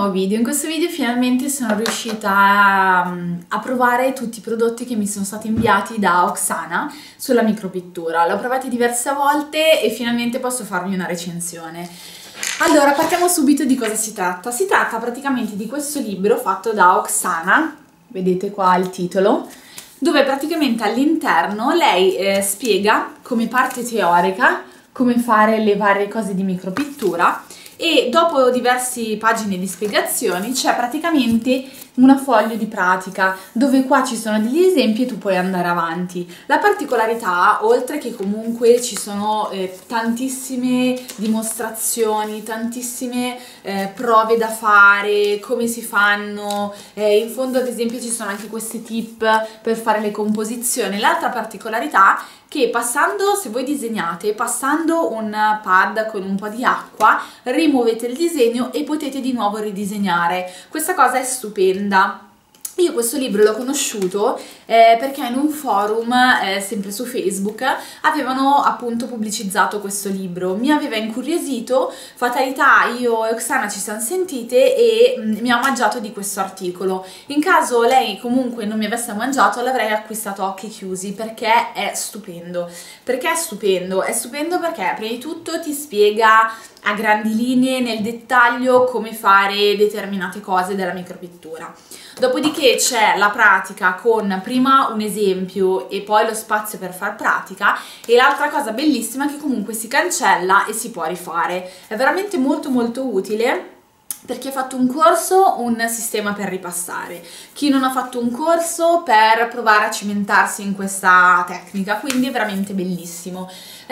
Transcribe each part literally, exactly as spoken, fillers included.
nuovo video. In questo video finalmente sono riuscita a, a provare tutti i prodotti che mi sono stati inviati da Oksana sulla micropittura. L'ho provati diverse volte e finalmente posso farvi una recensione. Allora, partiamo subito di cosa si tratta. Si tratta praticamente di questo libro fatto da Oksana, vedete qua il titolo, dove praticamente all'interno lei eh, spiega come parte teorica come fare le varie cose di micropittura, e dopo diverse pagine di spiegazioni c'è praticamente una foglio di pratica dove qua ci sono degli esempi e tu puoi andare avanti. La particolarità, oltre che comunque ci sono eh, tantissime dimostrazioni, tantissime eh, prove da fare, come si fanno, eh, in fondo ad esempio ci sono anche questi tip per fare le composizioni. L'altra particolarità che passando, se voi disegnate, passando un pad con un po' di acqua, rimuovete il disegno e potete di nuovo ridisegnare. Questa cosa è stupenda. Io questo libro l'ho conosciuto eh, perché in un forum, eh, sempre su Facebook, avevano appunto pubblicizzato questo libro. Mi aveva incuriosito, fatalità, io e Oksana ci siamo sentite e mh, mi ha mangiato di questo articolo. In caso lei comunque non mi avesse mangiato, l'avrei acquistato a occhi chiusi perché è stupendo. Perché è stupendo? È stupendo perché prima di tutto ti spiega a grandi linee, nel dettaglio, come fare determinate cose della micropittura. Dopodiché c'è la pratica con prima un esempio e poi lo spazio per far pratica, e l'altra cosa bellissima è che comunque si cancella e si può rifare. È veramente molto molto utile per chi ha fatto un corso, un sistema per ripassare, chi non ha fatto un corso per provare a cimentarsi in questa tecnica, quindi è veramente bellissimo.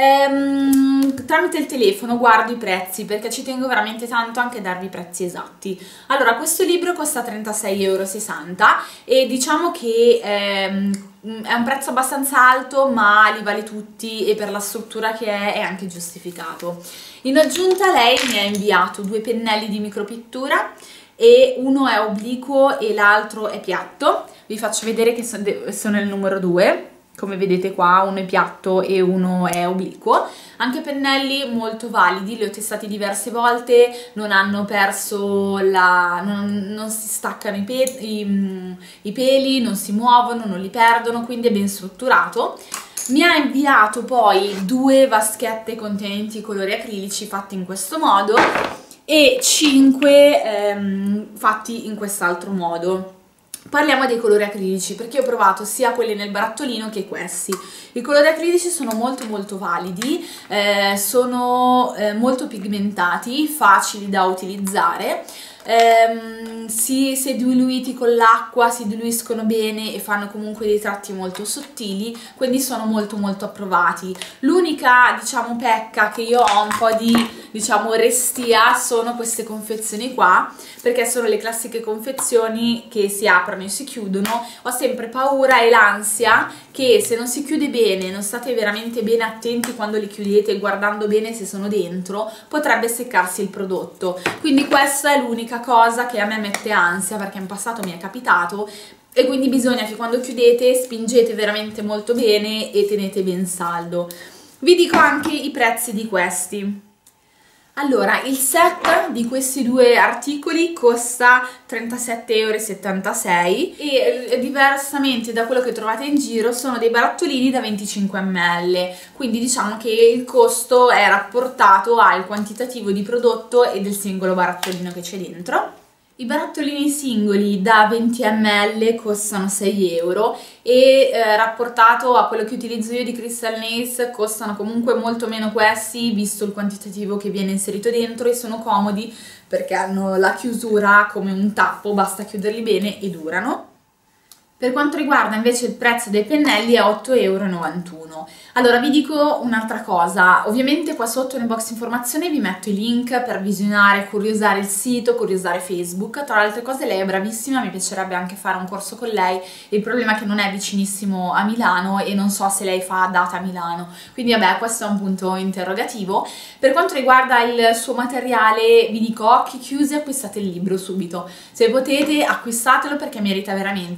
Ehm, tramite il telefono guardo i prezzi perché ci tengo veramente tanto anche a darvi i prezzi esatti. Allora, questo libro costa trentasei e sessanta euro e diciamo che ehm, è un prezzo abbastanza alto, ma li vale tutti e per la struttura che è è anche giustificato. In aggiunta lei mi ha inviato due pennelli di micropittura, e uno è obliquo e l'altro è piatto. Vi faccio vedere che sono il numero due. Come vedete qua, uno è piatto e uno è obliquo. Anche pennelli molto validi, li ho testati diverse volte, non hanno perso la... non, non si staccano i, pe i, i peli, non si muovono, non li perdono, quindi è ben strutturato. Mi ha inviato poi due vaschette contenenti colori acrilici fatti in questo modo e cinque ehm, fatti in quest'altro modo. Parliamo dei colori acrilici perché ho provato sia quelli nel barattolino che questi. I colori acrilici sono molto molto validi, eh, sono eh, molto pigmentati, facili da utilizzare, ehm, si, se diluiti con l'acqua si diluiscono bene e fanno comunque dei tratti molto sottili, quindi sono molto molto approvati. L'unica, diciamo, pecca che io ho un po' di, diciamo, restia sono queste confezioni qua, perché sono le classiche confezioni che si aprono e si chiudono. Ho sempre paura e l'ansia che se non si chiude bene, non state veramente bene attenti quando li chiudete, guardando bene se sono dentro, potrebbe seccarsi il prodotto. Quindi questa è l'unica cosa che a me mette ansia, perché in passato mi è capitato, e quindi bisogna che quando chiudete spingete veramente molto bene e tenete ben saldo. Vi dico anche i prezzi di questi. Allora, il set di questi due articoli costa trentasette e settantasei euro e diversamente da quello che trovate in giro sono dei barattolini da venticinque millilitri, quindi diciamo che il costo è rapportato al quantitativo di prodotto e del singolo barattolino che c'è dentro. I barattolini singoli da venti millilitri costano sei euro e eh, rapportato a quello che utilizzo io di Crystal Nails costano comunque molto meno questi, visto il quantitativo che viene inserito dentro, e sono comodi perché hanno la chiusura come un tappo, basta chiuderli bene e durano. Per quanto riguarda invece il prezzo dei pennelli è otto e novantuno euro. Allora vi dico un'altra cosa, ovviamente qua sotto nel box informazioni vi metto i link per visionare, curiosare il sito, curiosare Facebook. Tra le altre cose lei è bravissima, mi piacerebbe anche fare un corso con lei, il problema è che non è vicinissimo a Milano e non so se lei fa data a Milano, quindi vabbè, questo è un punto interrogativo. Per quanto riguarda il suo materiale vi dico occhi chiusi, acquistate il libro subito, se potete acquistatelo perché merita veramente. Per quanto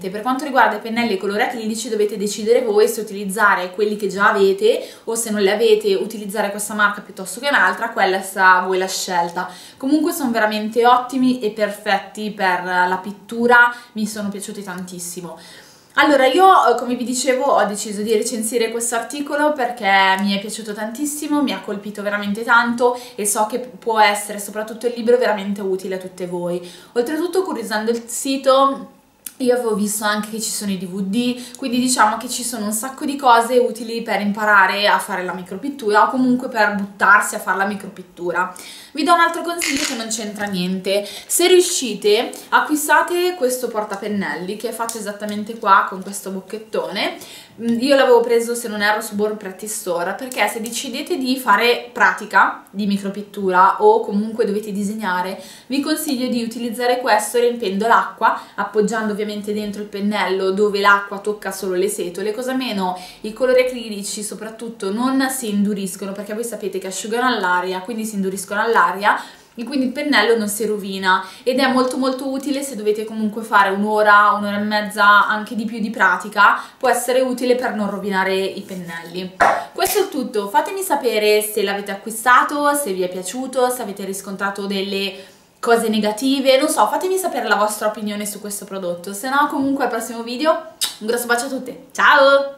riguarda i pennelli e i colori acrilici dovete decidere voi se utilizzare quelli che già avete o se non li avete utilizzare questa marca piuttosto che un'altra, quella sta a voi la scelta. Comunque sono veramente ottimi e perfetti per la pittura, mi sono piaciuti tantissimo. Allora, io come vi dicevo ho deciso di recensire questo articolo perché mi è piaciuto tantissimo, mi ha colpito veramente tanto e so che può essere, soprattutto il libro, veramente utile a tutte voi. Oltretutto, curiosando il sito, io avevo visto anche che ci sono i D V D, quindi diciamo che ci sono un sacco di cose utili per imparare a fare la micropittura o comunque per buttarsi a fare la micropittura. Vi do un altro consiglio che non c'entra niente: se riuscite, acquistate questo portapennelli che è fatto esattamente qua con questo bocchettone. Io l'avevo preso, se non erro, su Born Pretty Store, perché se decidete di fare pratica di micropittura o comunque dovete disegnare, vi consiglio di utilizzare questo riempiendo l'acqua, appoggiando ovviamente dentro il pennello dove l'acqua tocca solo le setole, così almeno i colori acrilici soprattutto non si induriscono, perché voi sapete che asciugano all'aria, quindi si induriscono all'aria e quindi il pennello non si rovina, ed è molto molto utile se dovete comunque fare un'ora, un'ora e mezza, anche di più di pratica, può essere utile per non rovinare i pennelli. Questo è tutto, fatemi sapere se l'avete acquistato, se vi è piaciuto, se avete riscontrato delle cose negative, non so, fatemi sapere la vostra opinione su questo prodotto, se no comunque al prossimo video un grosso bacio a tutte, ciao!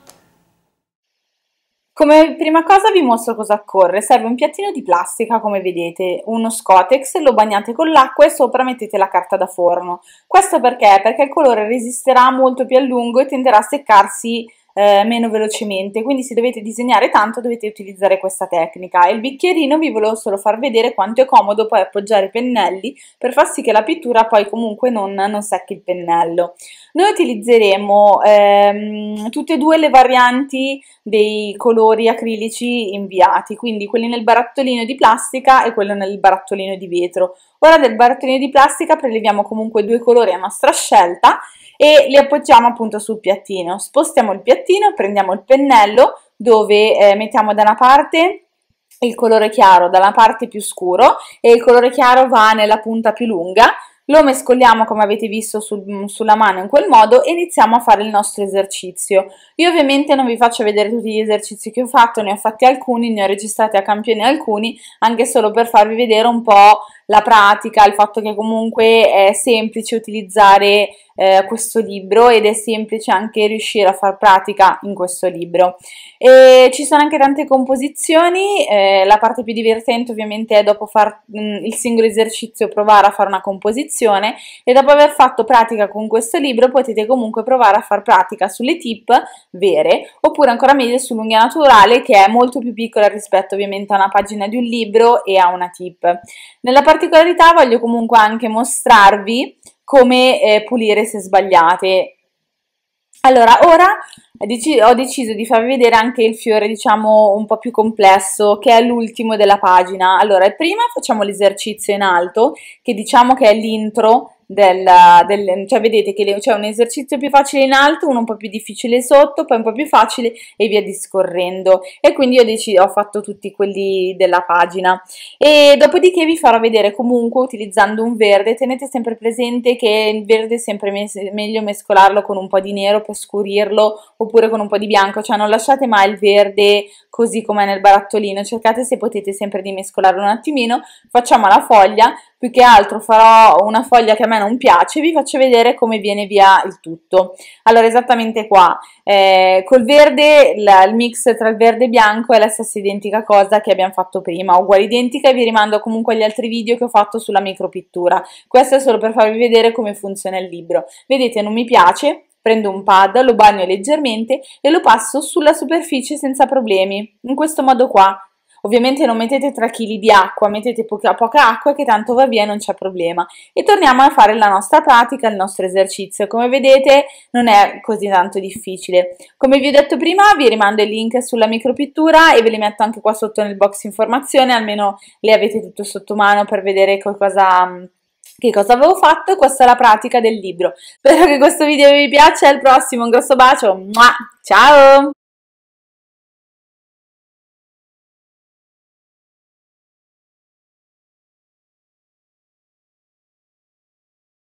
Come prima cosa vi mostro cosa occorre. Serve un piattino di plastica, come vedete, uno Scotex, lo bagnate con l'acqua e sopra mettete la carta da forno. Questo perché? Perché il colore resisterà molto più a lungo e tenderà a seccarsi eh, meno velocemente, quindi se dovete disegnare tanto dovete utilizzare questa tecnica. E il bicchierino vi volevo solo far vedere quanto è comodo poi appoggiare i pennelli per far sì che la pittura poi comunque non, non secchi il pennello. Noi utilizzeremo ehm, tutte e due le varianti dei colori acrilici inviati, quindi quelli nel barattolino di plastica e quello nel barattolino di vetro. Ora del barattolino di plastica preleviamo comunque due colori a nostra scelta e li appoggiamo appunto sul piattino. Spostiamo il piattino, prendiamo il pennello dove eh, mettiamo da una parte il colore chiaro, dalla parte più scuro, e il colore chiaro va nella punta più lunga. Lo mescoliamo come avete visto sul, sulla mano in quel modo e iniziamo a fare il nostro esercizio. Io ovviamente non vi faccio vedere tutti gli esercizi che ho fatto, ne ho fatti alcuni, ne ho registrati a campione alcuni, anche solo per farvi vedere un po' la pratica, il fatto che comunque è semplice utilizzare eh, questo libro ed è semplice anche riuscire a far pratica in questo libro. E ci sono anche tante composizioni, eh, la parte più divertente ovviamente è dopo far mh, il singolo esercizio provare a fare una composizione, e dopo aver fatto pratica con questo libro potete comunque provare a far pratica sulle tip vere, oppure ancora meglio sull'unghia naturale, che è molto più piccola rispetto ovviamente a una pagina di un libro e a una tip. Nella particolarità voglio comunque anche mostrarvi come eh, pulire se sbagliate. Allora, ora ho deciso di farvi vedere anche il fiore, diciamo, un po' più complesso, che è l'ultimo della pagina. Allora, prima facciamo l'esercizio in alto, che diciamo che è l'intro del, del, cioè vedete che c'è un esercizio più facile in alto, uno un po' più difficile sotto, poi un po' più facile e via discorrendo, e quindi io decido, ho fatto tutti quelli della pagina. E dopodiché vi farò vedere comunque utilizzando un verde. Tenete sempre presente che il verde è sempre mes meglio mescolarlo con un po' di nero per scurirlo, oppure con un po' di bianco, cioè non lasciate mai il verde così com'è nel barattolino, cercate se potete sempre di mescolarlo un attimino. Facciamo la foglia, più che altro farò una foglia che a me non piace, vi faccio vedere come viene via il tutto. Allora, esattamente qua, eh, col verde, la, il mix tra il verde e bianco è la stessa identica cosa che abbiamo fatto prima, uguale identica, e vi rimando comunque agli altri video che ho fatto sulla micropittura. Questo è solo per farvi vedere come funziona il libro. Vedete, non mi piace, prendo un pad, lo bagno leggermente e lo passo sulla superficie senza problemi, in questo modo qua. Ovviamente non mettete tre chili di acqua, mettete poca, poca acqua che tanto va via, non c'è problema. E torniamo a fare la nostra pratica, il nostro esercizio. Come vedete non è così tanto difficile. Come vi ho detto prima, vi rimando il link sulla micropittura e ve li metto anche qua sotto nel box informazione, almeno le avete tutto sotto mano per vedere cosa... che cosa avevo fatto. Questa è la pratica del libro. Spero che questo video vi piaccia, al prossimo, un grosso bacio, ciao!